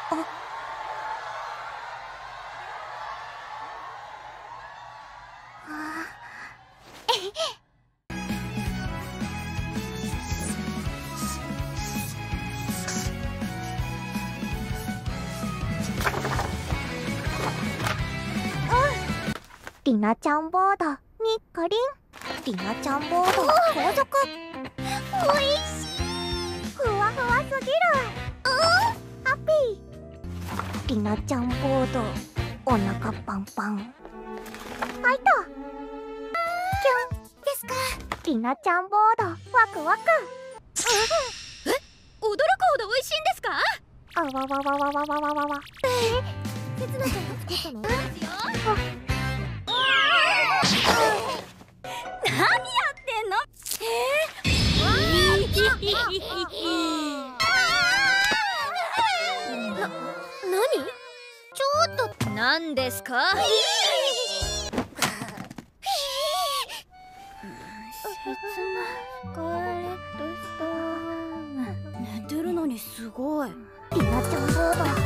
りなちゃんボードにかりん。りなちゃんボード後続。おいしい。ふわふわすぎる。ハッピー。りなちゃんボードお腹パンパン。はいと。キュンですか。りなちゃんボードワクワク。 驚くほど美味しいんですか。 あわわわわわわわわわ。せつなちゃんが作ったの？ ですよ。何やってんの？何？ちょっと何ですか？寝てるのにすごい。 りなちゃんボード。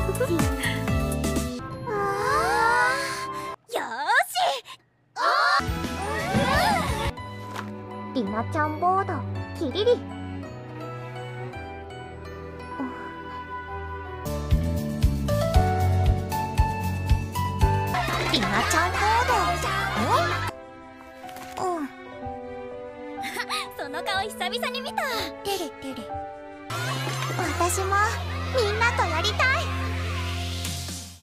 りなちゃんボードキリリ。りなちゃんボード。 その顔久々に見た。 てれてれ。私もみんなとやりたい。